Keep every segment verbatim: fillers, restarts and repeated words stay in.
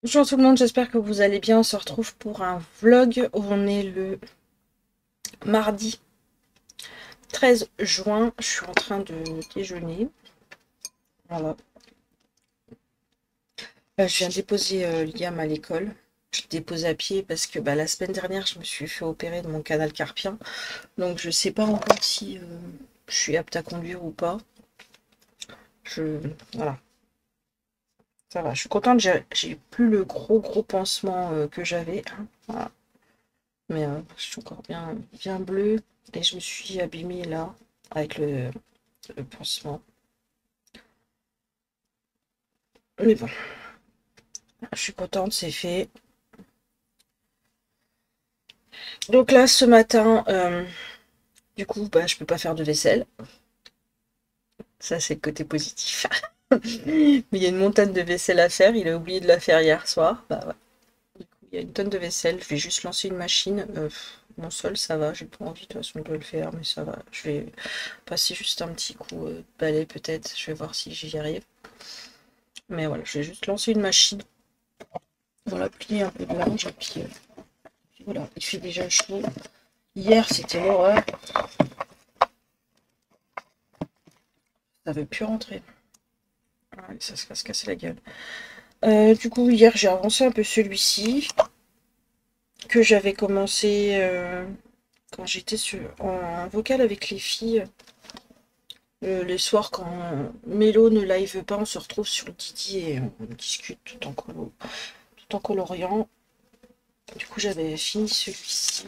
Bonjour tout le monde, j'espère que vous allez bien. On se retrouve pour un vlog. On est le mardi treize juin. Je suis en train de déjeuner. Voilà. Euh, je viens déposer euh, Liam à l'école. Je le dépose à pied parce que bah, la semaine dernière, je me suis fait opérer de mon canal carpien. Donc je sais pas encore si euh, je suis apte à conduire ou pas. Je... Voilà, ça va. Je suis contente, j'ai j'ai plus le gros gros pansement euh, que j'avais. Voilà. Mais euh, je suis encore bien, bien bleue. Et je me suis abîmée là avec le, le pansement. Mais bon, je suis contente, c'est fait. Donc là, ce matin, euh, du coup, bah, je peux pas faire de vaisselle. Ça, c'est le côté positif. Mais il y a une montagne de vaisselle à faire. Il a oublié de la faire hier soir. Bah ouais. Du coup, il y a une tonne de vaisselle. Je vais juste lancer une machine. Euh, mon sol, ça va. J'ai pas envie de toute façon de le faire, mais ça va. Je vais passer juste un petit coup euh, de balai peut-être. Je vais voir si j'y arrive. Mais voilà, je vais juste lancer une machine. Voilà, plier un peu de linge et puis euh, voilà, il fait déjà chaud. Hier, c'était l'horreur. Ça veut plus rentrer. Ah, ça se casse casser la gueule. Euh, du coup, hier, j'ai avancé un peu celui-ci que j'avais commencé euh, quand j'étais sur, en vocal avec les filles. Euh, les soirs, quand Mélo ne live pas, on se retrouve sur le Didi et on discute tout en, colo, tout en coloriant. Du coup, j'avais fini celui-ci.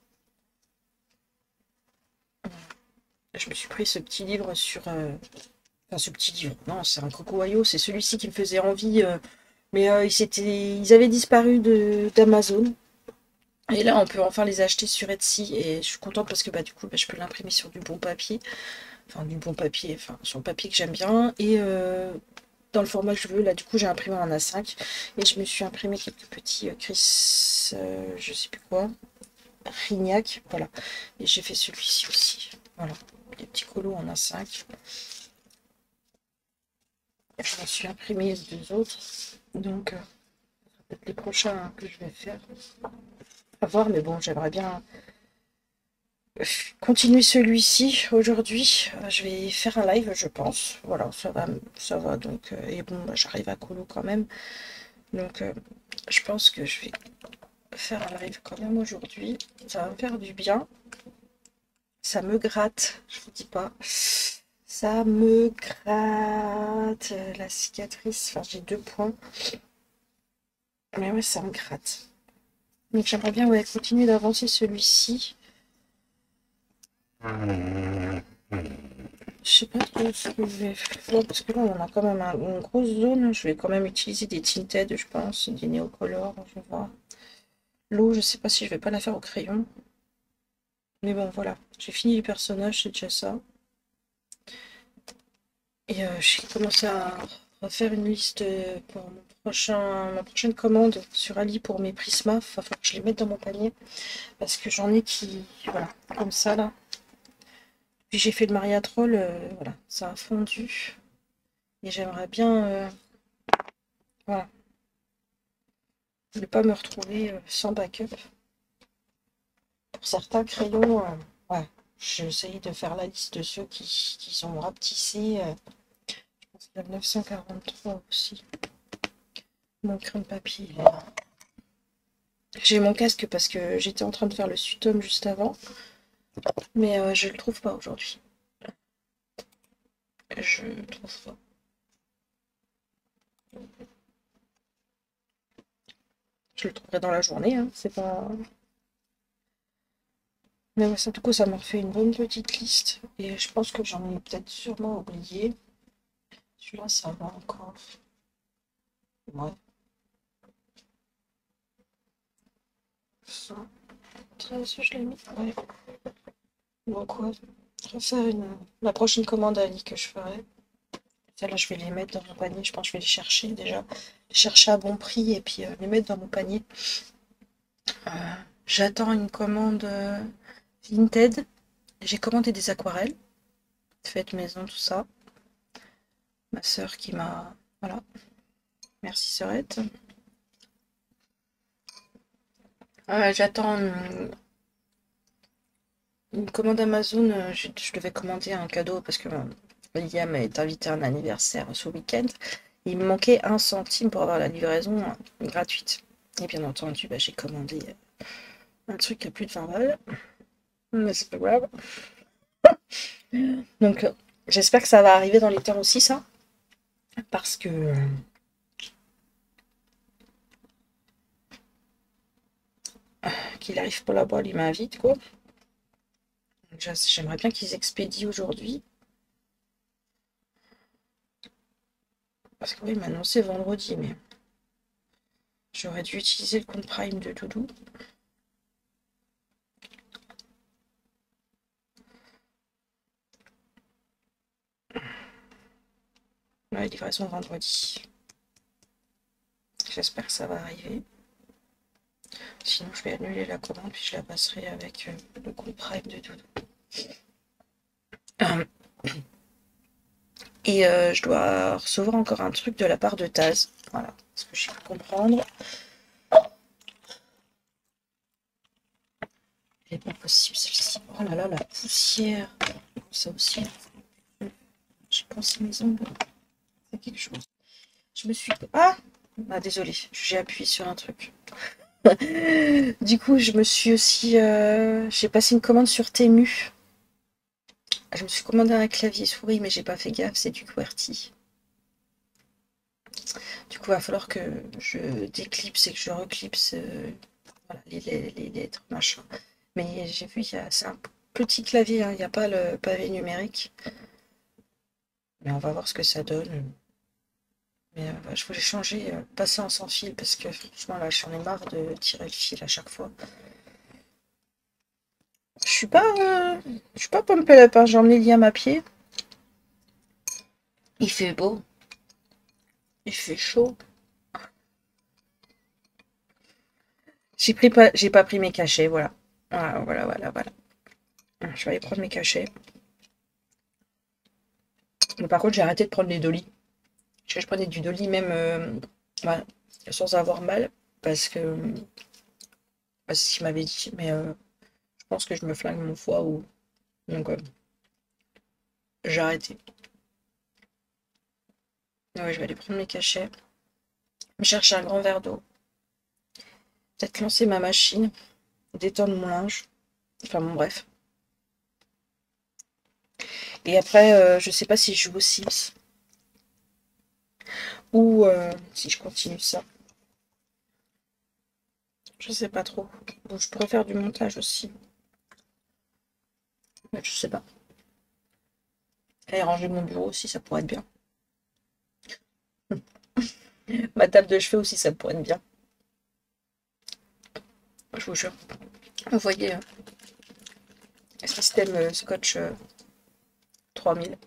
Je me suis pris ce petit livre sur... euh, Enfin, ce petit livre. Non, c'est un coco c'est celui-ci qui me faisait envie. euh, mais euh, ils, étaient, ils avaient disparu de d'Amazon. Et là, on peut enfin les acheter sur Etsy. Et je suis contente parce que bah, du coup, bah, je peux l'imprimer sur du bon papier. Enfin, du bon papier, enfin, sur le papier que j'aime bien. Et euh, dans le format que je veux, là, du coup, j'ai imprimé en A cinq. Et je me suis imprimé quelques petits euh, Chris, euh, je sais plus quoi, Rignac. Voilà. Et j'ai fait celui-ci aussi. Voilà. Des petits colos en A cinq. Je me suis imprimé les deux autres. Donc, euh, peut-être les prochains que je vais faire. À voir, mais bon, j'aimerais bien continuer celui-ci aujourd'hui. Euh, je vais faire un live, je pense. Voilà, ça va, ça va. Donc, euh, et bon, bah, j'arrive à colo quand même. Donc, euh, je pense que je vais faire un live quand même aujourd'hui. Ça va me faire du bien. Ça me gratte, je vous dis pas. Ça me gratte la cicatrice. Enfin, j'ai deux points. Mais ouais, ça me gratte. Donc j'aimerais bien ouais, continuer d'avancer celui-ci. Je sais pas trop ce que je vais faire parce que là on a quand même un- une grosse zone. Je vais quand même utiliser des tinted, je pense, des néocolores. Je vais voir. L'eau, je sais pas si je vais pas la faire au crayon. Mais bon, voilà. J'ai fini les personnages, c'est déjà ça. Et euh, j'ai commencé à refaire une liste pour mon prochain, ma prochaine commande sur Ali pour mes Prisma. Il va falloir que je les mette dans mon panier parce que j'en ai qui, voilà, comme ça là. Puis j'ai fait le Mariatrol, euh, voilà, ça a fondu. Et j'aimerais bien, euh, voilà, ne pas me retrouver euh, sans backup. Pour certains crayons, euh, ouais, j'essaye de faire la liste de ceux qui, qui sont rapetissés. Euh, je pense qu'il y a le neuf cent quarante-trois aussi. Mon crayon de papier, il est là. J'ai mon casque parce que j'étais en train de faire le sutum juste avant, mais euh, je le trouve pas aujourd'hui. Je le trouve pas. Je le trouverai dans la journée, hein, c'est pas. Mais ouais, ça, du coup, ça m'a refait une bonne petite liste. Et je pense que j'en ai peut-être sûrement oublié. Celui-là, ça va encore. Ouais. Ça. treize, je l'ai mis. Ouais. Donc, ouais. Refaire une... la prochaine commande à Ali que je ferai. Celle-là, je vais les mettre dans mon panier. Je pense que je vais les chercher déjà. Les chercher à bon prix et puis euh, les mettre dans mon panier. Euh, J'attends une commande euh, Vinted. J'ai commandé des aquarelles. Faites maison, tout ça. Ma sœur qui m'a... Voilà. Merci, sœurette. Euh, j'attends une, une commande Amazon. euh, Je, je devais commander un cadeau parce que euh, Liam est invité à un anniversaire ce week-end. Il me manquait un centime pour avoir la livraison euh, gratuite. Et bien entendu, bah, j'ai commandé un truc à plus de vingt balles. Mais c'est pas grave. Donc, euh, j'espère que ça va arriver dans les temps aussi, ça. Parce que euh, qu'il arrive pour la boîte, il m'invite, quoi. Donc, j'aimerais bien qu'ils expédient aujourd'hui. Parce que oui, maintenant c'est vendredi, mais j'aurais dû utiliser le compte Prime de Doudou. Ouais, livraison vendredi. J'espère que ça va arriver. Sinon, je vais annuler la commande puis je la passerai avec euh, le compte Prime de Doudou. Euh, Et euh, je dois recevoir encore un truc de la part de Taz. Voilà, ce que j'ai pu comprendre. Elle est pas possible celle-ci. Oh là là, la poussière. Ça aussi. J'ai pensé mes ongles. C'est quelque chose. Je me suis... Ah Ah, désolée, j'ai appuyé sur un truc. Du coup, je me suis aussi... euh, J'ai passé une commande sur Temu. Je me suis commandé un clavier souris, mais j'ai pas fait gaffe, c'est du QWERTY. Du coup, il va falloir que je déclipse et que je reclipse euh, voilà, les, les, les lettres, machin. Mais j'ai vu, c'est un petit clavier, hein, il n'y a pas le pavé numérique. Mais on va voir ce que ça donne. Mais euh, je voulais changer, euh, passer en sans fil, parce que franchement, là, j'en ai marre de tirer le fil à chaque fois. Je suis pas, euh, je suis pas pompée lapin, j'ai emmené Liam à pied. Il fait beau, il fait chaud. J'ai pris pas, j'ai pas pris mes cachets, voilà. Voilà, voilà, voilà, voilà. Je vais aller prendre mes cachets. Mais par contre, j'ai arrêté de prendre les Dolly. Je, je prenais du Dolly même euh, voilà, sans avoir mal, parce que bah, c'est ce qu'il m'avait dit. Mais euh, je pense que je me flingue mon foie ou donc euh, j'ai arrêté. Ouais, je vais aller prendre mes cachets. Me chercher un grand verre d'eau. Peut-être lancer ma machine, détendre mon linge. Enfin bon, bref. Et après, euh, je sais pas si je joue aux Sims ou euh, si je continue ça. Je sais pas trop. Bon, je pourrais faire du montage aussi. Mais je sais pas. Et ranger mon bureau aussi, ça pourrait être bien. Ma table de chevet aussi, ça pourrait être bien. Je vous jure. Vous voyez, euh, système euh, Scotch euh, trois mille.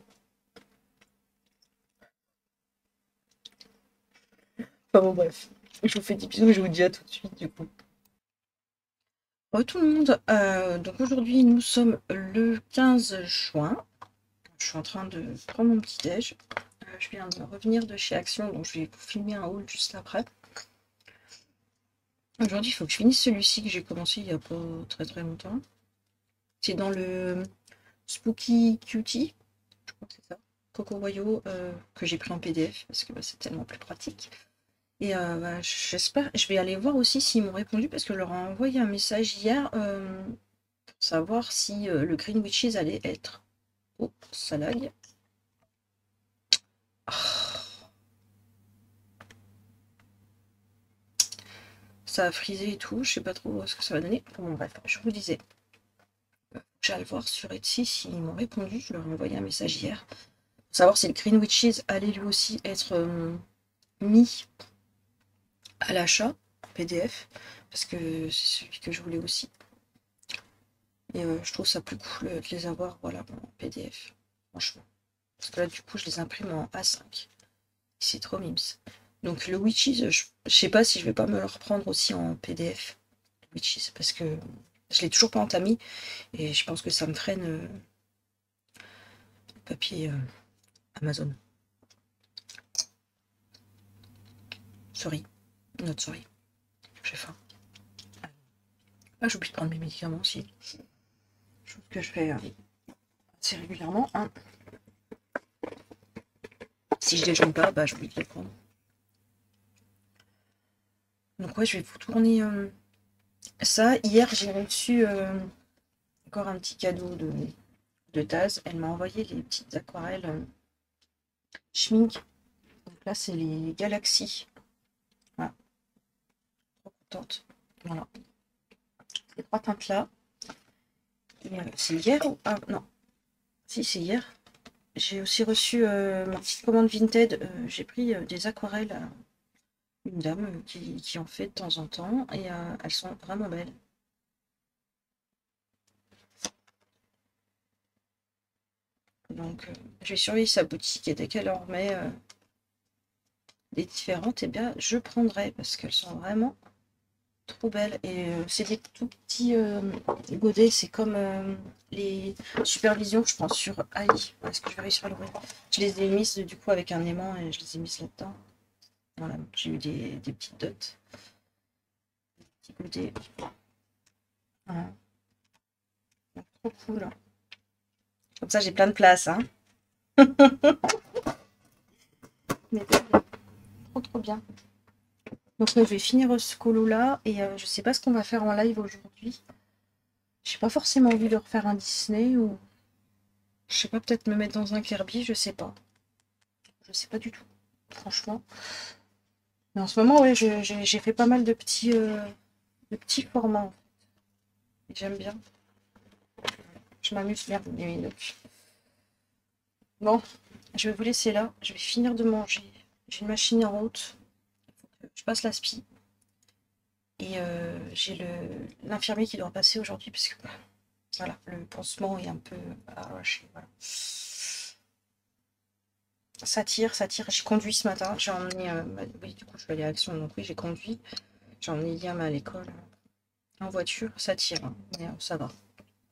Enfin bon, bref. Je vous fais des bisous et je vous dis à tout de suite, du coup. Bonjour tout le monde. Euh, donc aujourd'hui, nous sommes le quinze juin. Je suis en train de prendre mon petit déj. Euh, je viens de revenir de chez Action, donc je vais vous filmer un haul juste après. Aujourd'hui, il faut que je finisse celui-ci que j'ai commencé il n'y a pas très très longtemps. C'est dans le Spooky Cutie, je crois que c'est ça. Coco Royo, euh, que j'ai pris en P D F parce que bah, c'est tellement plus pratique. Et euh, bah, j'espère, je vais aller voir aussi s'ils m'ont répondu parce que je leur ai envoyé un message hier euh, pour savoir si euh, le Green Witches allait être. Oh, ça lag. Oh, ça a frisé et tout, je sais pas trop ce que ça va donner. Bon, bref, je vous disais. J'allais voir sur Etsy s'ils m'ont répondu, je leur ai envoyé un message hier. Pour savoir si le Green Witches allait lui aussi être euh, mis à l'achat P D F, parce que c'est celui que je voulais aussi. Et euh, je trouve ça plus cool de les avoir voilà, en P D F, franchement. Parce que là, du coup, je les imprime en A cinq. C'est trop mimes. Donc le Witches, je, je sais pas si je vais pas me le reprendre aussi en P D F. Witches, parce que je l'ai toujours pas entamé. Et je pense que ça me freine euh, le papier euh, Amazon. Sorry. Not sorry. J'ai faim. Ah, j'oublie de prendre mes médicaments aussi. Chose que je fais euh, assez régulièrement. Hein. Si je déjeune pas, bah j'oublie de les prendre. Donc ouais, je vais vous tourner euh, ça. Hier, j'ai reçu euh, encore un petit cadeau de, de Taz. Elle m'a envoyé les petites aquarelles euh, Schmink. Donc là, c'est les Galaxies. Voilà, trop contente. Voilà, ces trois teintes-là. Euh, c'est hier ou... Ah non, si c'est hier. J'ai aussi reçu euh, ma petite commande Vinted. Euh, j'ai pris euh, des aquarelles à une dame euh, qui, qui en fait de temps en temps. Et euh, elles sont vraiment belles. Donc, euh, je vais surveiller sa boutique et dès qu'elle en remet euh, des différentes, eh bien, je prendrai parce qu'elles sont vraiment trop belles. Et euh, c'est des tout petits euh, godets, c'est comme euh, les supervisions que je prends sur Ali. Est-ce que je vais réussir à l'ouvrir? Je les ai mises du coup avec un aimant et je les ai mises là-dedans. Voilà, j'ai eu des, des petites dots. Des petits godets. Voilà. Donc, trop cool. Comme ça, j'ai plein de place. Hein. Mais trop trop bien. Donc euh, je vais finir ce colo là et euh, je sais pas ce qu'on va faire en live aujourd'hui. J'ai pas forcément envie de refaire un Disney ou je sais pas, peut-être me mettre dans un Kirby, je sais pas. Je sais pas du tout, franchement. Mais en ce moment, ouais, j'ai fait pas mal de petits, euh, de petits formats. En fait. J'aime bien. Je m'amuse bien. Donc. Bon, je vais vous laisser là. Je vais finir de manger. J'ai une machine en route. Je passe l'aspi. Et euh, j'ai l'infirmier qui doit passer aujourd'hui parce que voilà, le pansement est un peu arraché. Voilà. Ça tire, ça tire. J'ai conduit ce matin. J'ai emmené. Euh, bah, oui, du coup, je vais aller à Action. Donc, oui, j'ai conduit. J'ai emmené Liam à l'école en voiture. Ça tire, hein, mais euh, ça va.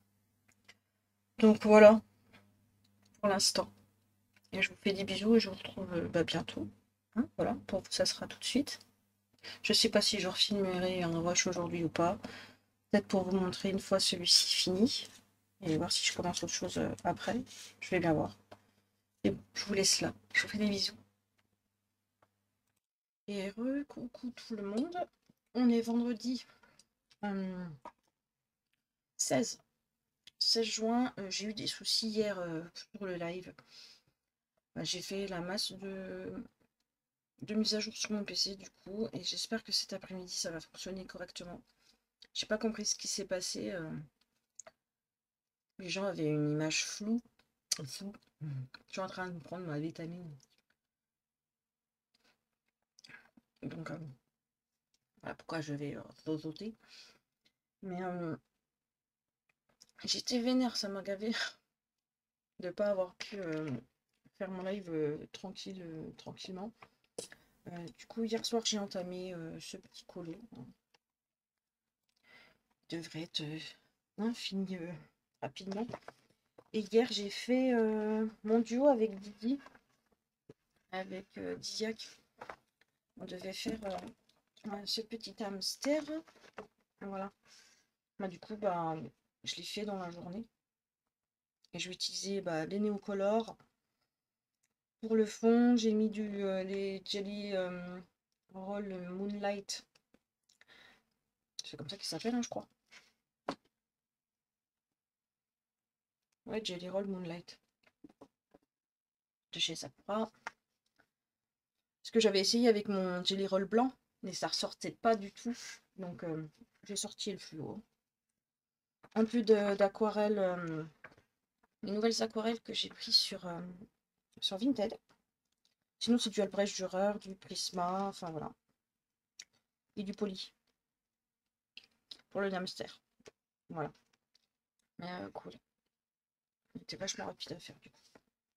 Donc, voilà pour l'instant. Et je vous fais des bisous et je vous retrouve euh, bah, bientôt. Hein, voilà, pour vous, ça sera tout de suite. Je sais pas si je refilmerai un rush aujourd'hui ou pas. Peut-être pour vous montrer une fois celui-ci fini. Et voir si je commence autre chose euh, après. Je vais bien voir. Et bon, je vous laisse là. Je vous fais des bisous. Et re, coucou tout le monde. On est vendredi hum, seize. seize juin. Euh, j'ai eu des soucis hier euh, pour le live. Bah, j'ai fait la masse de, de mise à jour sur mon P C du coup. Et j'espère que cet après-midi ça va fonctionner correctement. J'ai pas compris ce qui s'est passé. Euh, les gens avaient une image floue. Floue. Je suis en train de prendre ma vitamine. Donc euh, voilà pourquoi je vais euh, sauter. Mais euh, j'étais vénère, ça m'a gavé de pas avoir pu euh, faire mon live euh, tranquille, euh, tranquillement. Euh, du coup, hier soir, j'ai entamé euh, ce petit colo. Il devrait être euh, fini euh, rapidement. Et hier, j'ai fait euh, mon duo avec Didi, avec euh, Didiac. On devait faire euh, ce petit hamster. Voilà. Bah, du coup, bah, je l'ai fait dans la journée. Et je vais utiliser bah, les néocolores. Pour le fond, j'ai mis du euh, les Jelly euh, Roll Moonlight. C'est comme ça qu'il s'appelle, hein, je crois. Ouais, Jelly Roll Moonlight. De chez Sakura. Ce que j'avais essayé avec mon Jelly Roll blanc, mais ça ressortait pas du tout. Donc euh, j'ai sorti le fluo. Un peu d'aquarelle. Euh, les nouvelles aquarelles que j'ai prises sur, euh, sur Vinted. Sinon, c'est du Albrecht Dürer, du Prisma, enfin voilà. Et du Poly. Pour le hamster. Voilà. Mais euh, cool. C'était vachement rapide à faire du coup.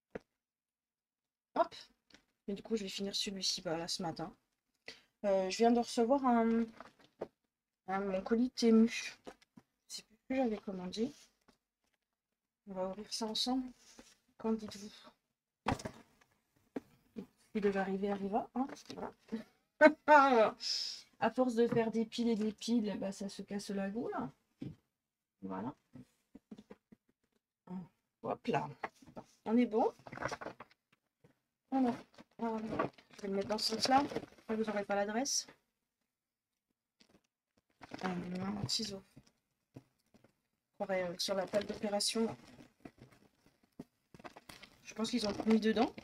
Hop. Et du coup, je vais finir celui-ci bah, là ce matin. Euh, je viens de recevoir un, un mon colis Temu. Je sais plus ce que j'avais commandé. On va ouvrir ça ensemble. Qu'en dites-vous? Il devait arriver, arriva. Hein, voilà. À force de faire des piles et des piles, bah, ça se casse la goule. Voilà. Hop là. On est bon. Alors, euh, je vais le mettre dans ce sens-là. Vous n'aurez pas l'adresse. Euh, ciseaux. Euh, sur la table d'opération. Je pense qu'ils ont tout mis dedans.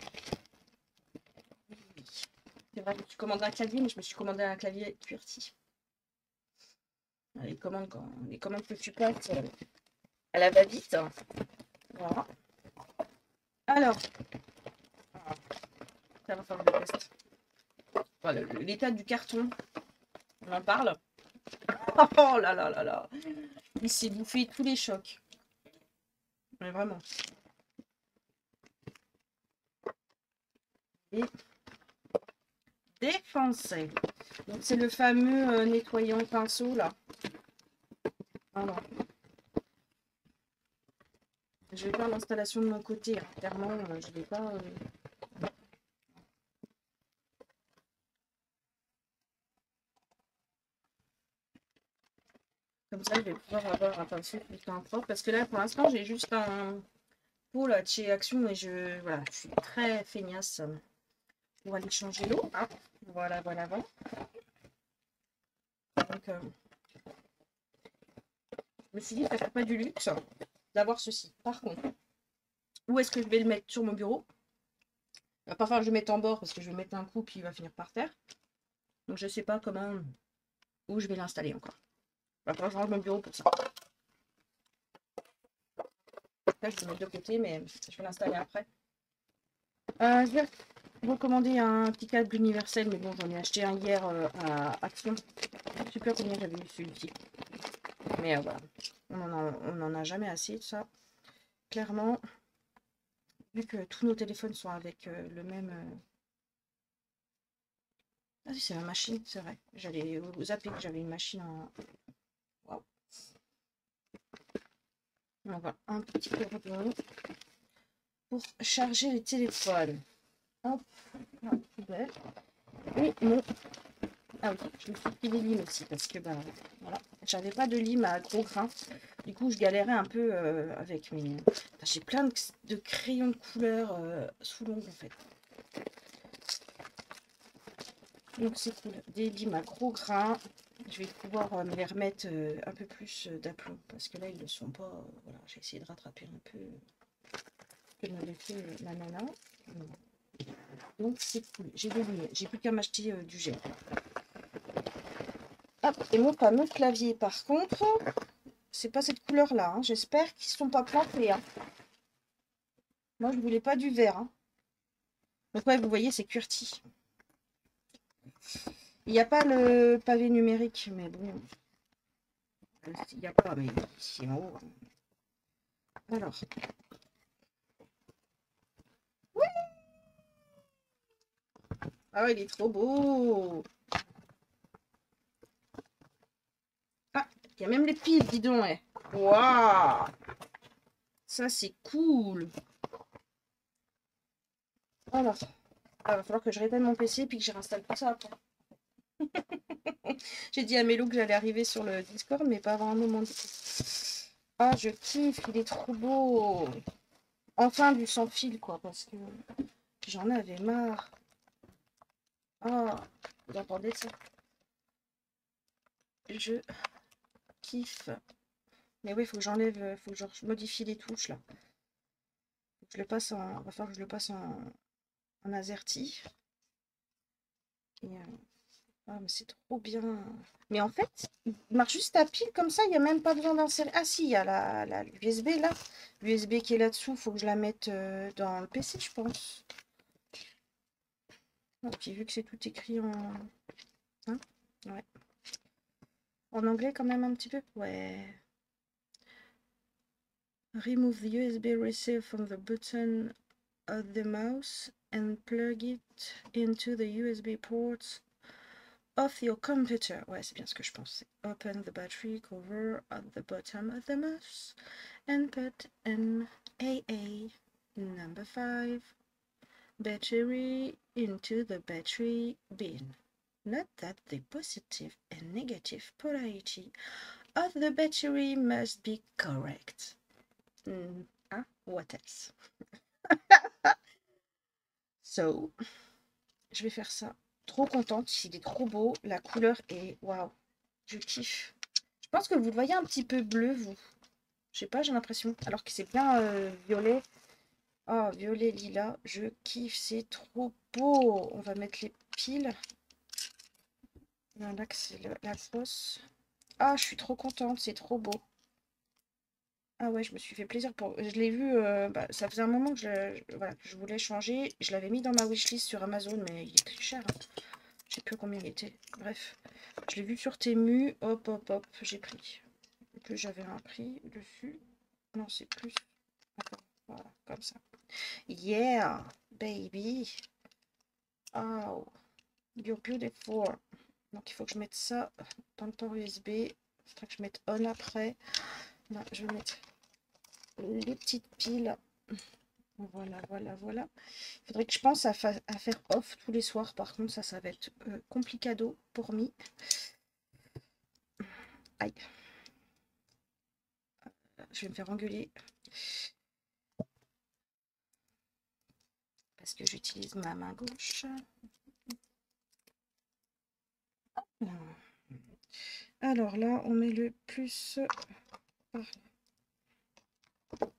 C'est vrai que je commandé un clavier, mais je me suis commandé un clavier QWERTY. Les commandes, quand, les commandes que tu passes, euh, elle va vite. Voilà. Alors, ça va faire le test. Voilà, l'état du carton, on en parle. Oh là là là là. Il s'est bouffé tous les chocs. Mais vraiment. Et défoncé. Donc c'est le fameux euh, nettoyant pinceau là. Voilà. Je vais faire l'installation de mon côté. Hein. Clairement, euh, je vais pas. Euh... Comme ça, je vais pouvoir avoir un pinceau plus propre. Parce que là, pour l'instant, j'ai juste un pot là de chez Action et je, voilà, je suis très feignasse pour aller changer l'eau. Hein. Voilà, voilà, voilà. Donc, euh, je me suis dit, ça fait pas du luxe d'avoir ceci. Par contre, où est-ce que je vais le mettre sur mon bureau? Il va pas falloir que je le mette en bord parce que je vais mettre un coup puis il va finir par terre. Donc, je sais pas comment, où je vais l'installer encore. Il va falloir que je range mon bureau pour ça. Là, je vais le mettre de côté, mais je vais l'installer après. Euh, je vais recommander un petit câble universel, mais bon, j'en ai acheté un hier euh, à Action. Je ne sais plus combien j'avais eu celui-ci. Mais euh, voilà, on en, a, a jamais assez de ça. Clairement, vu que tous nos téléphones sont avec euh, le même... Euh... Ah si, c'est la machine, c'est vrai. J'allais vous zapper que j'avais une machine en... Waouh. Donc voilà, un petit peu pour charger les téléphones. Hop, la poubelle. Et mon... Ah oui, je me suis pris des limes aussi parce que bah voilà, j'avais pas de lime à gros grains. Du coup, je galérais un peu euh, avec mes. Enfin, j'ai plein de, de crayons de couleur euh, sous l'ongle en fait. Donc c'est cool. Des limes à gros grains. Je vais pouvoir euh, me les remettre euh, un peu plus euh, d'aplomb parce que là ils ne sont pas. Euh, voilà, j'ai essayé de rattraper un peu ce que m'avait fait euh, ma nana. Donc c'est cool. J'ai des limes. J'ai plus qu'à m'acheter euh, du gel. Hop, et mon fameux clavier par contre, c'est pas cette couleur là. Hein. J'espère qu'ils sont pas plantés. Hein. Moi je voulais pas du vert. Hein. Donc ouais, vous voyez, c'est QWERTY. Il n'y a pas le pavé numérique, mais bon. Il n'y a pas, mais ici en haut. Alors. Oui. Ah, il est trop beau. Ah, il y a même les piles, dis donc. Ouais. Waouh. Ça, c'est cool. Alors, il va falloir que je réteigne mon P C et puis que je réinstalle tout ça après. J'ai dit à Mélo que j'allais arriver sur le Discord, mais pas avant un moment. Ah, je kiffe, il est trop beau. Enfin, du sans fil, quoi, parce que j'en avais marre. Ah, vous entendez ça? Je kiffe. Mais oui, il faut que j'enlève, faut que je modifie les touches, là. Faut que je le passe en, va falloir que je le passe en, en AZERTY. Et, euh, ah, mais c'est trop bien. Mais en fait, il marche juste à pile comme ça, il n'y a même pas besoin d'insérer. Ah si, il y a la, la l'U S B là. L'U S B qui est là-dessous, il faut que je la mette euh, dans le P C, je pense. Et puis vu que c'est tout écrit en... Hein, ouais. En anglais quand même un petit peu. Ouais. Remove the U S B receiver from the button of the mouse and plug it into the U S B ports of your computer. Ouais, c'est bien ce que je pensais. Open the battery cover at the bottom of the mouse and put an A A number five battery into the battery bin. Note that the positive and negative polarity of the battery must be correct. Mm, hein? What else? So, je vais faire ça. Trop contente, il est trop beau. La couleur est... Waouh, je kiffe. Je pense que vous le voyez un petit peu bleu, vous. Je sais pas, j'ai l'impression. Alors que c'est bien euh, violet. Oh, violet, lilas. Je kiffe, c'est trop beau. On va mettre les piles. Là, que c'est la grosse. Ah, je suis trop contente, c'est trop beau. Ah ouais, je me suis fait plaisir pour... Je l'ai vu, euh, bah, ça faisait un moment que je, je- voilà, que je voulais changer. Je l'avais mis dans ma wishlist sur Amazon, mais il est très cher, hein. Je sais plus combien il était. Bref, je l'ai vu sur Temu. Hop, hop, hop, j'ai pris. Et puis j'avais un prix dessus. Non, c'est plus. Attends, voilà, comme ça. Yeah, baby. Oh, you're beautiful. Donc il faut que je mette ça dans le port U S B. Il faudra que je mette on après. Là, je vais mettre les petites piles. Voilà, voilà, voilà. Il faudrait que je pense à, fa à faire off tous les soirs. Par contre, ça, ça va être euh, complicado pour moi. Aïe. Je vais me faire engueuler. Parce que j'utilise ma main gauche. Alors là, on met le plus par là.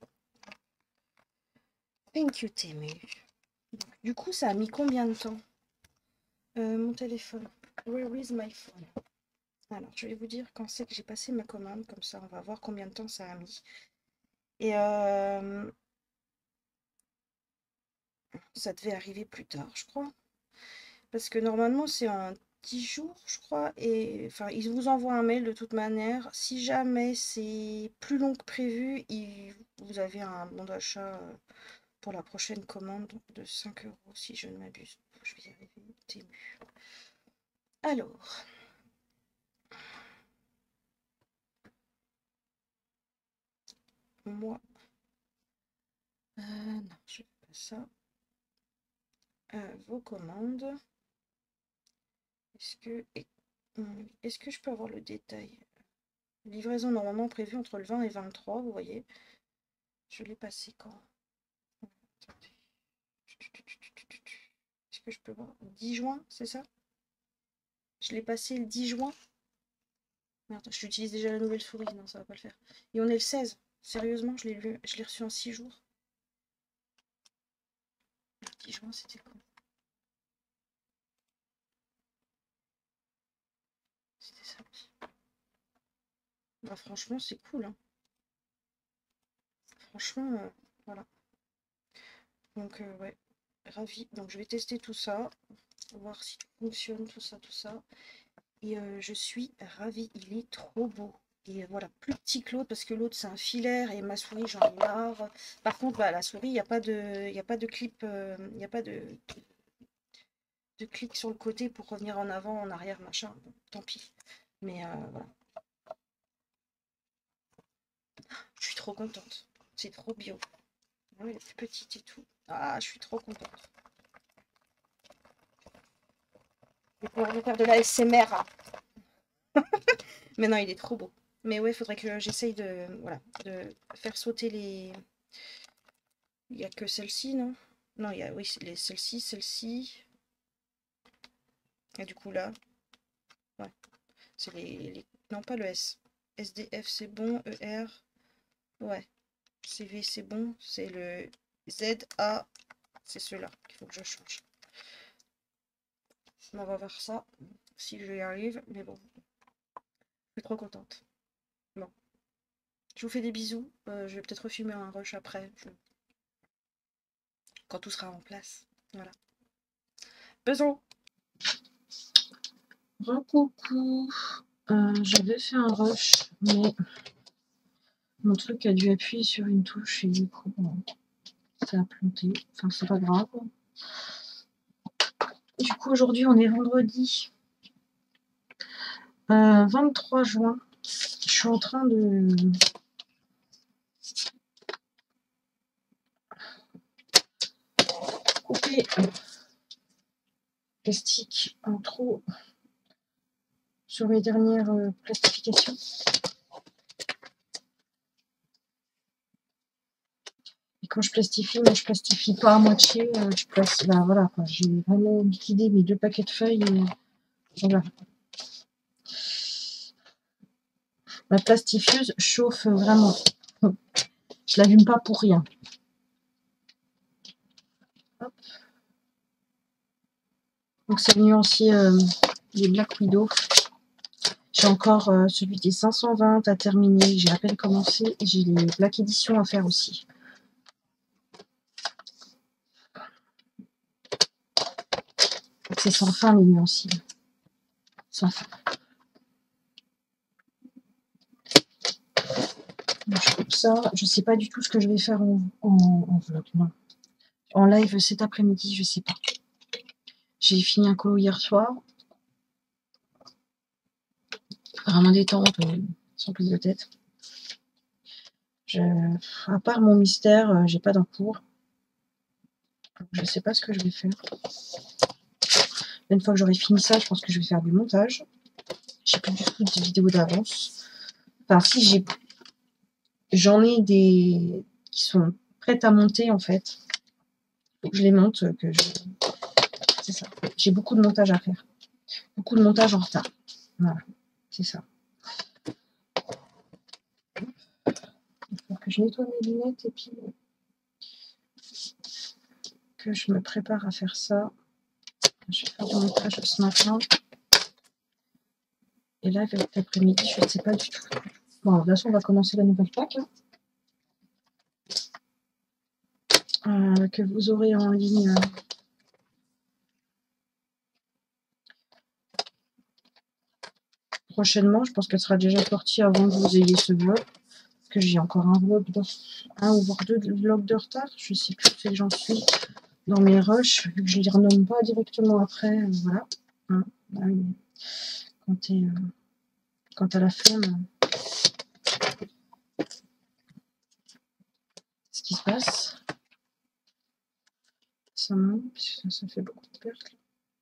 Thank you, Temu. Du coup, ça a mis combien de temps? euh, Mon téléphone. Where is my phone? Alors, je vais vous dire quand c'est que j'ai passé ma commande. Comme ça, on va voir combien de temps ça a mis. Et euh, ça devait arriver plus tard, je crois. Parce que normalement, c'est en dix jours, je crois. Et enfin, ils vous envoient un mail de toute manière. Si jamais c'est plus long que prévu, il, vous avez un bon d'achat euh, pour la prochaine commande de cinq euros, si je ne m'abuse. Je vais y arriver. Temu. Alors. Moi. Euh, non, je ne fais pas ça. Euh, vos commandes. Est-ce que... Est-ce que je peux avoir le détail? Livraison normalement prévue entre le vingt et vingt-trois, vous voyez. Je l'ai passé quand? Attendez. Est-ce que je peux voir? dix juin, c'est ça? Je l'ai passé le dix juin. Merde, j'utilise déjà la nouvelle souris. Non, ça va pas le faire. Et on est le seize. Sérieusement, je l'ai lu, je l'ai reçu en six jours. Le dix juin, c'était quand? C'était samedi. Bah, franchement, c'est cool, hein. Franchement, euh, voilà. Donc, euh, ouais, ravi. Donc, je vais tester tout ça, voir si tout fonctionne, tout ça, tout ça. Et euh, je suis ravie. Il est trop beau. Et voilà, plus petit que l'autre parce que l'autre c'est un filaire et ma souris j'en ai marre. Par contre, bah, la souris, il n'y a pas de, il y a pas de clip, euh, il n'y a pas de, de clic sur le côté pour revenir en avant, en arrière, machin. Bon, tant pis. Mais euh, voilà. Je suis trop contente. C'est trop bio. Ouais, elle est plus petite et tout. Ah, je suis trop contente. Je vais pouvoir vous faire de la S M R. Mais non, il est trop beau. Mais ouais, il faudrait que j'essaye de, voilà, de faire sauter les... Il n'y a que celle-ci, non? Non, il y a, oui, les celle-ci, celle-ci. Et du coup, là, ouais, c'est les, les... Non, pas le S. S D F, c'est bon. E R, ouais. C V, c'est bon. C'est le Z, A, c'est ceux-là qu'il faut que je change. On va voir ça, si je y arrive. Mais bon, je suis trop contente. Bon. Je vous fais des bisous. Euh, je vais peut-être refumer un rush après. Je... Quand tout sera en place. Voilà. Bisous. Recoucou. Euh, J'avais fait un rush, mais mon truc a dû appuyer sur une touche et du coup, bon, ça a planté. Enfin, c'est pas grave. Du coup, aujourd'hui, on est vendredi euh, vingt-trois juin. Je suis en train de... couper le plastique en trop sur mes dernières euh, plastifications. quand je plastifie, moi je plastifie pas à moitié, euh, je place, bah, voilà, quoi. J'ai vraiment liquidé mes deux paquets de feuilles et voilà. Ma plastifieuse chauffe vraiment. Je l'allume pas pour rien. Hop. Donc c'est le nuancier euh, des Black Widow. J'ai encore euh, celui des cinq cent vingt à terminer. J'ai à peine commencé et j'ai les Black Edition à faire aussi. C'est sans fin les nuanciers. Sans fin. Donc, je coupe ça. Je sais pas du tout ce que je vais faire en, en, en vlog. Non. En live cet après-midi, je sais pas. J'ai fini un colo hier soir. Vraiment détente, euh, sans prise de tête. Je, à part mon mystère, euh, j'ai pas d'encours. Je sais pas ce que je vais faire. Une fois que j'aurai fini ça, je pense que je vais faire du montage. J'ai plus du tout de vidéos d'avance. Enfin, si j'ai, j'en ai des qui sont prêtes à monter en fait. Faut que je les monte, que je... c'est ça. J'ai beaucoup de montage à faire. Beaucoup de montage en retard. Voilà, c'est ça. Il faut que je nettoie mes lunettes et puis que je me prépare à faire ça. Je vais faire du montage ce matin. Et là, cet après-midi, je ne sais pas du tout. Bon, de toute façon, on va commencer la nouvelle pack. Hein, euh, que vous aurez en ligne. Euh, prochainement. Je pense qu'elle sera déjà sortie avant que vous ayez ce vlog. Parce que j'ai encore un vlog, de, un ou voire deux vlogs de retard. Je ne sais plus où j'en suis dans mes rushs, vu que je ne les renomme pas directement après. Euh, voilà. Hein, quand tu es... Euh, quand tu as la flemme, ce qui se passe. Ça monte, parce que ça, ça fait beaucoup de pertes.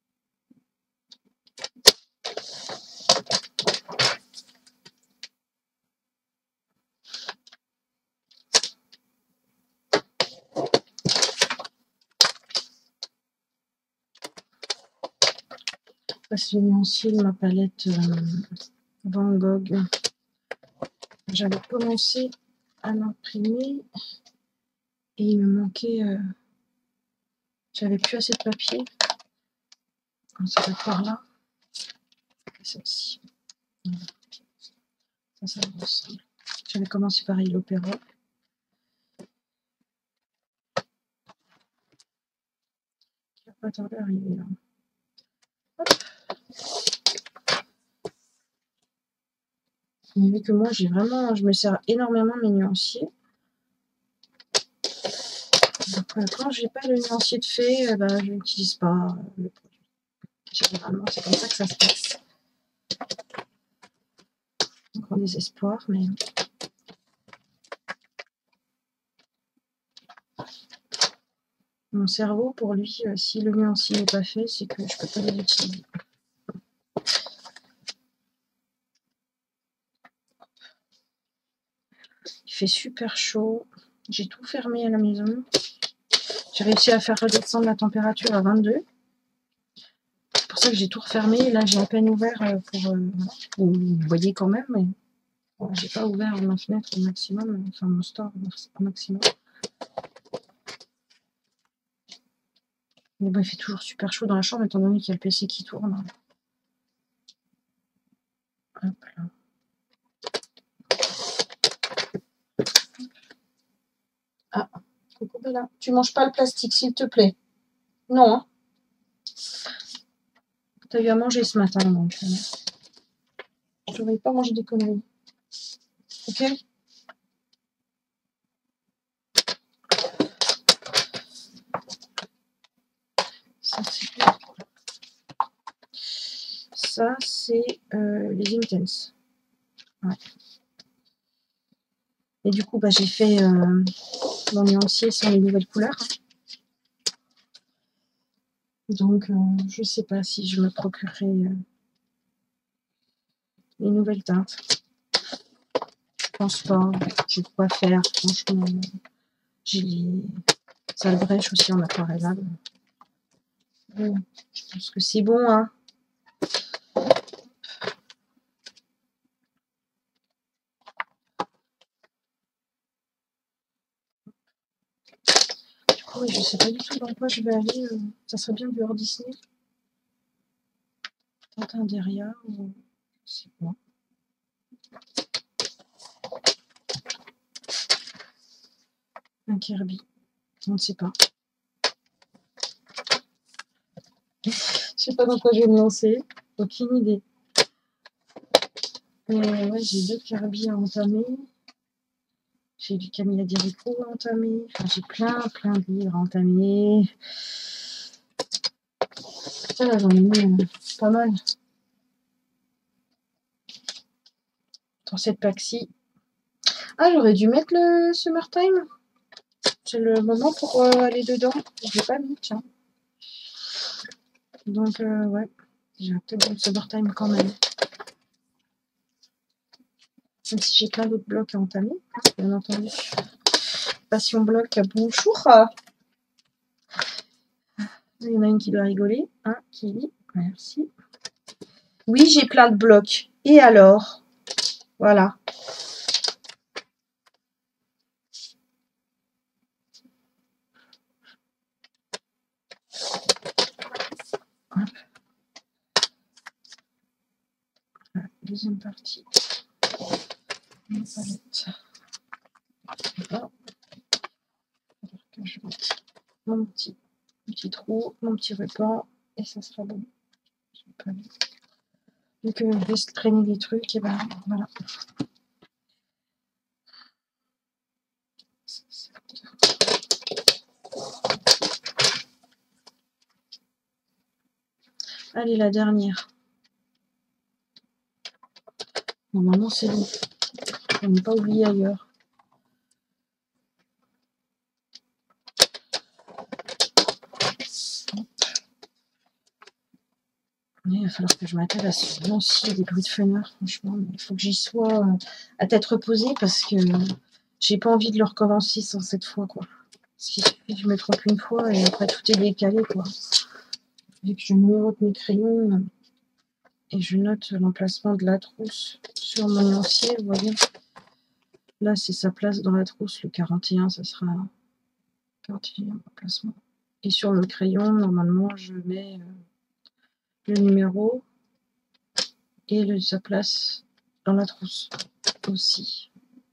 C'est nuancier de ma palette euh, Van Gogh. J'avais commencé à l'imprimer et il me manquait. Euh, J'avais plus assez de papier. Ça va être par là. Et celle-ci. Voilà. Ça, ça me ressemble. J'avais commencé par l'opéra. Il n'a pas tardé à arriver là. Hop. Mais vu que moi, j'ai vraiment, je me sers énormément mes nuanciers. Donc, euh, quand j'ai pas le nuancier de fait, euh, bah, je n'utilise pas euh, le produit. Généralement, c'est comme ça que ça se passe. Encore des espoirs, mais mon cerveau, pour lui, euh, si le nuancier n'est pas fait, c'est que je peux pas l'utiliser. Il fait super chaud. J'ai tout fermé à la maison. J'ai réussi à faire redescendre la température à vingt-deux. C'est pour ça que j'ai tout refermé. Là, j'ai à peine ouvert pour... Euh, vous voyez quand même, mais bon, j'ai pas ouvert ma fenêtre au maximum, enfin mon store au maximum. Mais bon, il fait toujours super chaud dans la chambre, étant donné qu'il y a le P C qui tourne. Hop là. Ah, coucou Bella. Tu manges pas le plastique, s'il te plaît. Non, hein. T'as eu à manger ce matin, donc. Euh, je ne vais pas manger des conneries. Ok? Ça, c'est Ça, c'est euh, les Intense. Ouais. Et du coup, bah, j'ai fait euh, mon nuancier sans les nouvelles couleurs. Donc, euh, je sais pas si je me procurerai euh, les nouvelles teintes. Je pense pas. Je vais pas faire, franchement. J'ai les Albrecht aussi en aquarellable. Bon, je pense que c'est bon, hein. Du coup, je sais pas du tout dans quoi je vais aller. Euh, ça serait bien du hors Disney. Peut-être un derrière ou je sais pas. Un Kirby. On ne sait pas. Je sais pas dans quoi je vais me lancer. Aucune idée. Mais ouais, j'ai deux Kirby à entamer. J'ai du Camilla Di Rico à entamer. Enfin, j'ai plein, plein de livres à entamer. Ça, là, j'en ai mis euh, pas mal. Dans cette pack-ci. Ah, j'aurais dû mettre le Summertime. C'est le moment pour euh, aller dedans. Je l'ai pas mis, tiens. Donc, euh, ouais. J'ai peut-être le Summertime quand même. Même si j'ai plein d'autres blocs à entamer, bien entendu. Passion bloc, bonjour. Il y en a une qui doit rigoler. Hein, qui dit merci. Oui, j'ai plein de blocs. Et alors? Voilà. Hop. Voilà, deuxième partie. Une palette. Voilà. Que je mette mon petit, petit trou, mon petit ruban, et ça sera bon. Vu que je laisse traîner des trucs, et ben voilà. Allez, la dernière. Normalement, c'est bon. On n'est pas oublié ailleurs. Mais il va falloir que je m'attelle à ce lancier des bruits de fenêtre, franchement. Il faut que j'y sois euh, à tête reposée parce que j'ai pas envie de le recommencer sans cette fois, quoi. Si je me trompe une fois et après tout est décalé, quoi. Vu que je numérote mes crayons et je note l'emplacement de la trousse sur mon lancier, vous voyez. Là, c'est sa place dans la trousse, le quarante et un, ça sera quarante et un emplacement. Et sur le crayon, normalement, je mets le numéro et le, sa place dans la trousse aussi.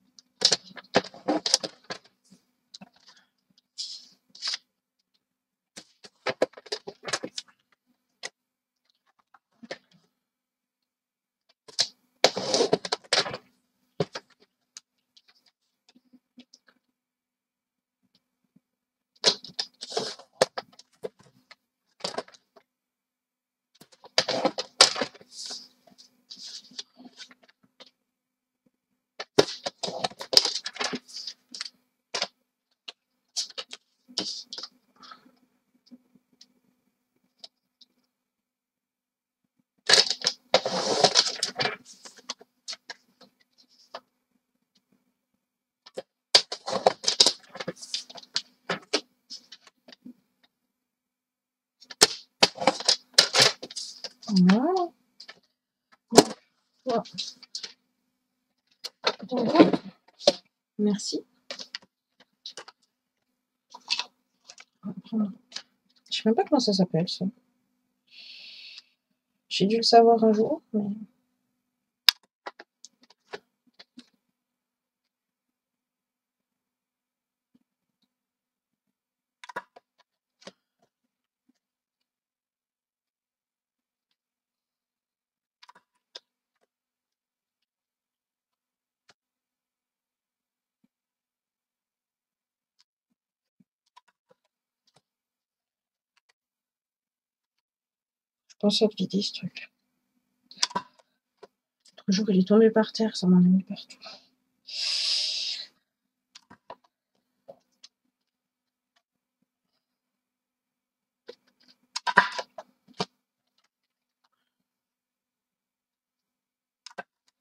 Voilà. Voilà. Merci. Je sais même pas comment ça s'appelle, ça. J'ai dû le savoir un jour, mais... Je pense être vider ce truc. L'autre jour, il est tombé par terre, ça m'en a mis partout.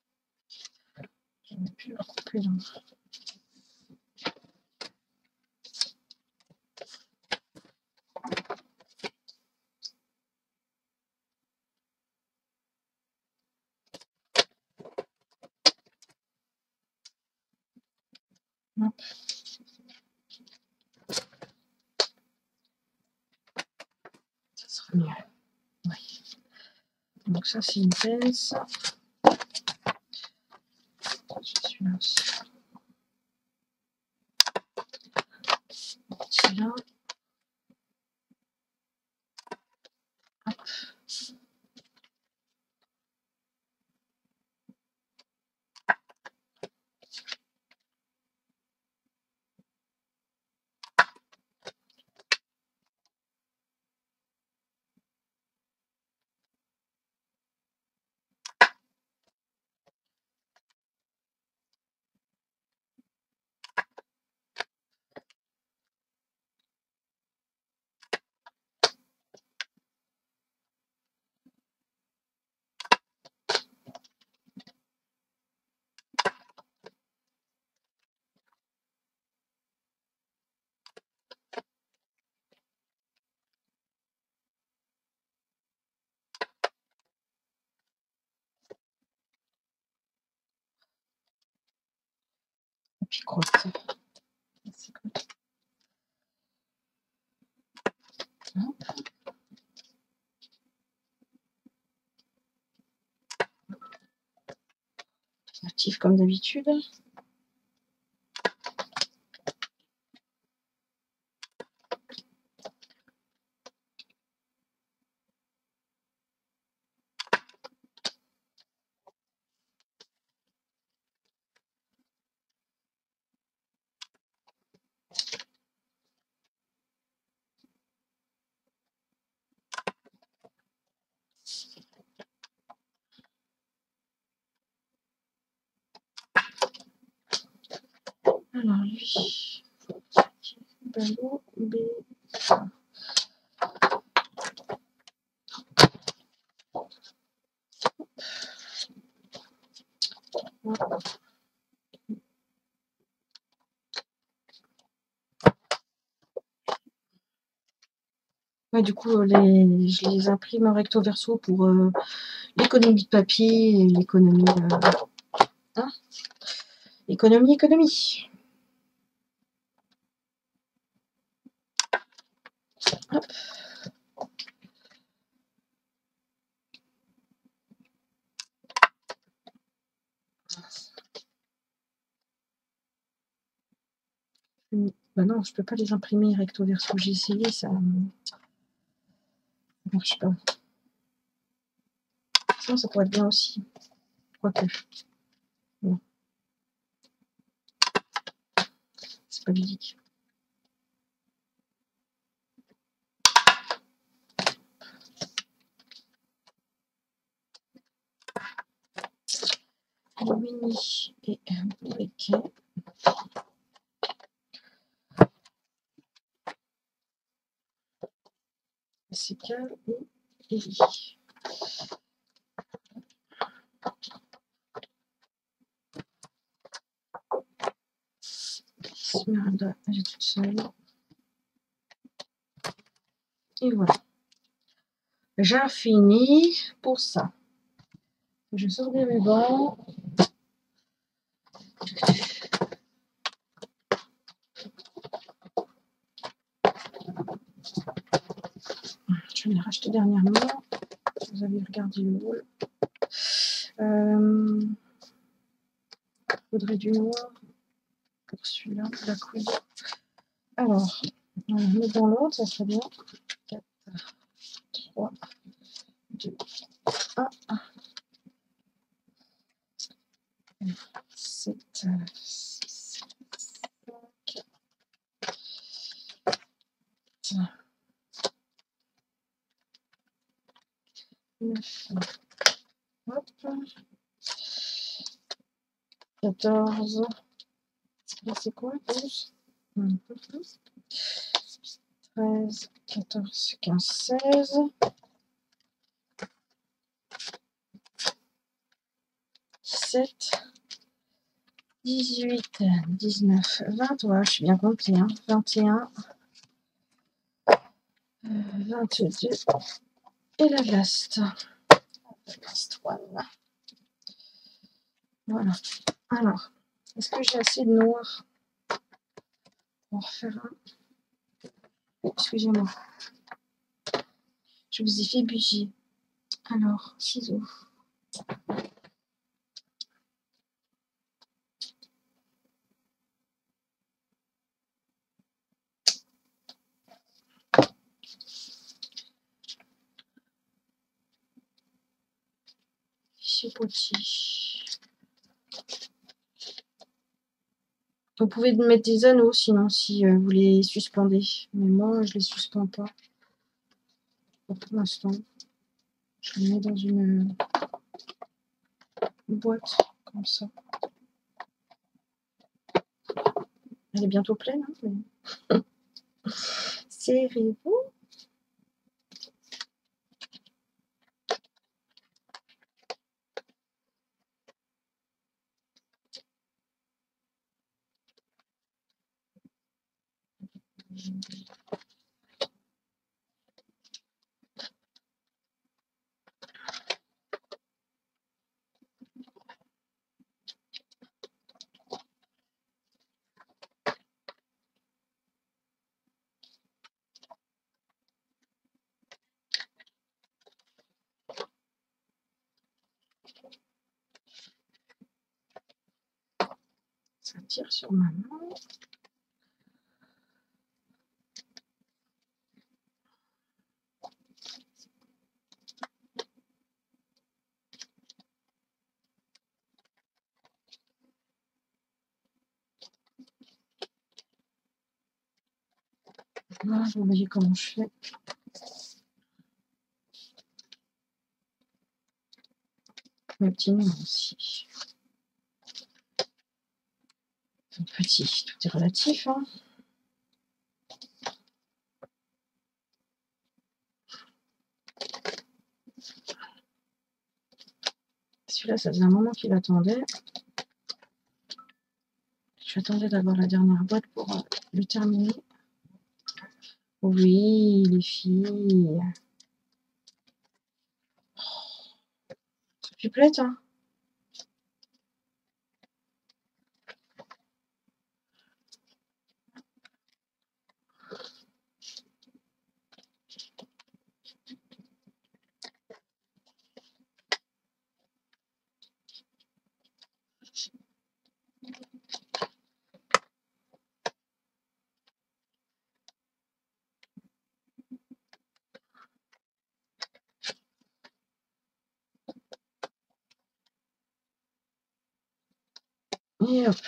J'aurais pu le recouper dans... Hop. Ça sera mieux. Oui. Donc ça c'est une pince. Je suis là aussi. Celui-là. Hop. Et puis crotte. C'est cool. Actif comme d'habitude. Alors lui, ballot B. Ouais, du coup, les, je les imprime recto verso pour euh, l'économie de papier et l'économie. Euh, hein économie, économie. Hop. Bah non, je peux pas les imprimer recto verso. J'ai essayé, ça ne marche pas. Sinon, ça pourrait être bien aussi. Quoique. Non. C'est pas ludique. Mini et briquet. C'est calme et Ellie. Esmeralda, elle est toute seule. Et voilà. J'ai fini pour ça. Je sors des rubans. Je l'ai racheté dernièrement. Vous avez regardé le haul. Euh, il faudrait du noir pour celui-là, la couleur. Alors, on va mettre dans l'autre, ça serait bien. quatre, trois, deux, un. sept, six, cinq, neuf, hop, quatorze, c'est quoi, douze, treize, quatorze, quinze, seize, dix-sept, dix-huit, dix-neuf, vingt, ouais, je suis bien compris, hein, vingt et un, vingt-deux, et la glace. La glace one. Voilà. Alors, est-ce que j'ai assez de noir? On va refaire un. Excusez-moi. Je vous ai fait bouger. Alors, ciseaux. Chez Pochi. Vous pouvez mettre des anneaux sinon si euh, vous les suspendez. Mais moi, je les suspends pas. Pour l'instant. Je les mets dans une, une boîte comme ça. Elle est bientôt pleine. Hein, mais... Serrez-vous. Ça tire sur ma main. Voilà, vous voyez comment je fais. Mes petits noms aussi. Petit, tout est relatif. Hein. Celui-là, ça faisait un moment qu'il attendait. J'attendais d'avoir la dernière boîte pour euh, le terminer. Oui, les filles. Ça fait plaît, hein. Et hop.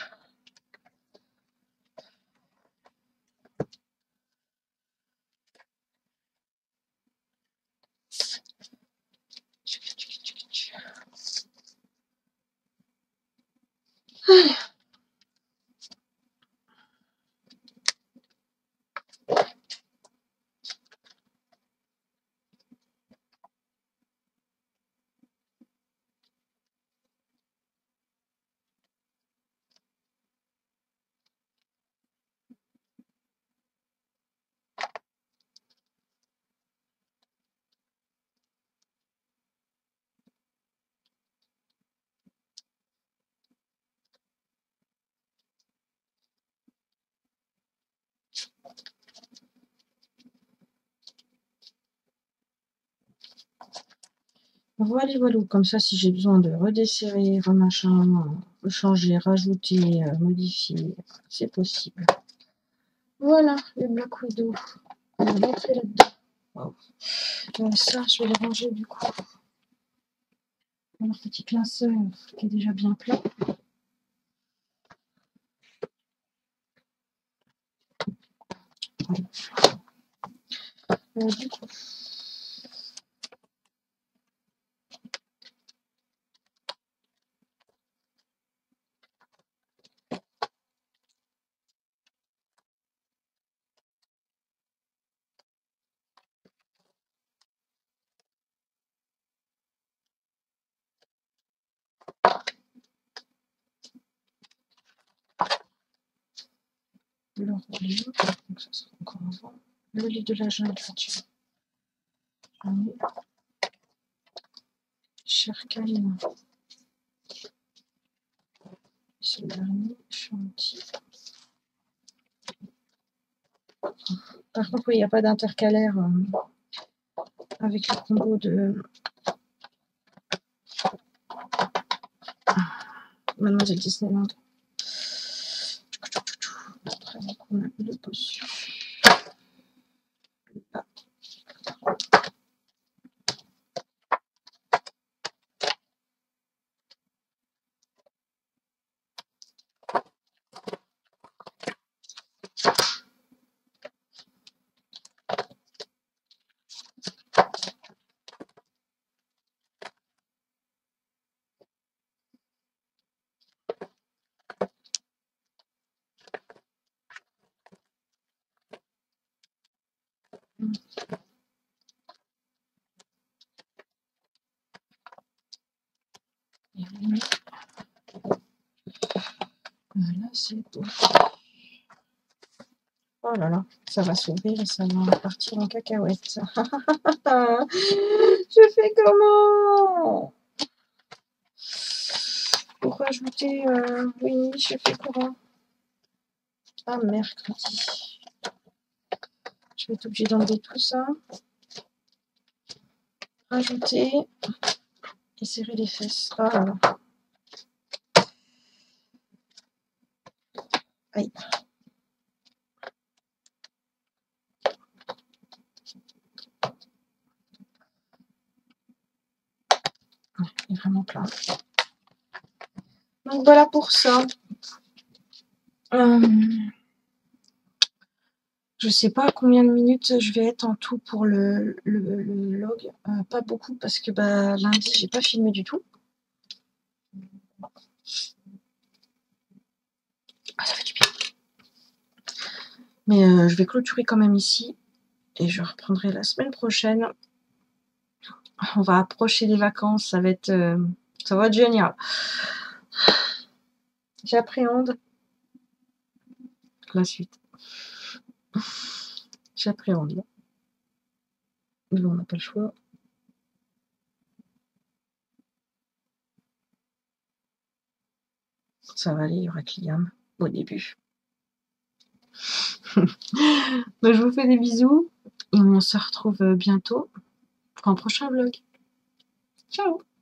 Allez. Voilà, voilà. Comme ça, si j'ai besoin de redesserrer, remachin, changer, rajouter, euh, modifier, c'est possible. Voilà, le Black Widow. On va rentrer là-dedans. Wow. Euh, ça, je vais les ranger du coup. Leur petit classeur qui est déjà bien plein. Voilà. Euh, du coup. Le rouleau, donc ça sera encore avant. Le lit de la jungle, tiens. J'en ai. Cherkaina. C'est le dernier chantier. Par contre, oui, il n'y a pas d'intercalaire euh, avec le combo de Mademoiselle Disneyland. Après, on a le bossu. Ah. Voilà, c'est beau. Oh là là, ça va s'ouvrir et ça va partir en cacahuète. Je fais comment? Pour rajouter euh, oui, je fais comment? Ah, mercredi. Je vais être obligée d'enlever tout ça. Rajouter et serrer les fesses. Oh là là. Aïe. Il est vraiment plein. Donc voilà pour ça. Euh, je sais pas combien de minutes je vais être en tout pour le, le, le log. Euh, pas beaucoup parce que bah, lundi j'ai pas filmé du tout. Ah, ça fait du bien. Mais euh, je vais clôturer quand même ici. Et je reprendrai la semaine prochaine. On va approcher des vacances. Ça va être, euh, ça va être génial. J'appréhende la suite. J'appréhende. Mais bon, on n'a pas le choix. Ça va aller, il y aura Kylian au début. Donc, je vous fais des bisous et on se retrouve bientôt pour un prochain vlog. Ciao!